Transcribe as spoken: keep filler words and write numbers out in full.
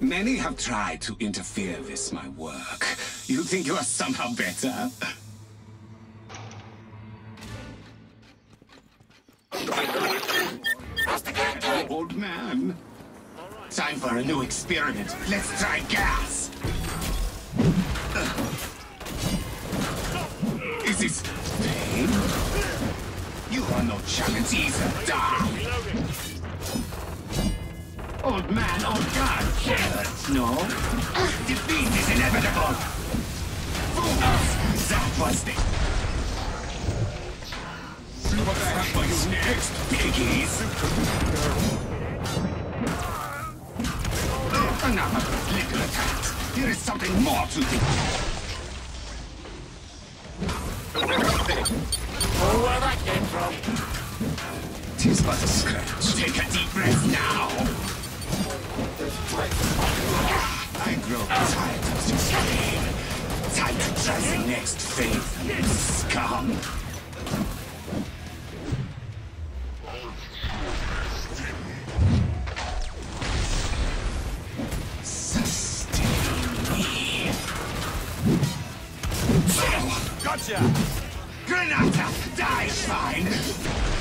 Many have tried to interfere with my work. You think you are somehow better? Old man. Time for a new experiment. Let's try gas. Is this pain? You are no challenge either. Die! Old man, old god, hurt, no? Defeat is inevitable! Fools! That was the... See what I have for you next, piggies! Enough of those little attacks! There is something more to do! Oh, where that came from? Tis but a scratch. Take a deep breath now! I grow tired of this game. Time to try the next phase, scum. Sustain me. Gotcha! Granata, die, fine!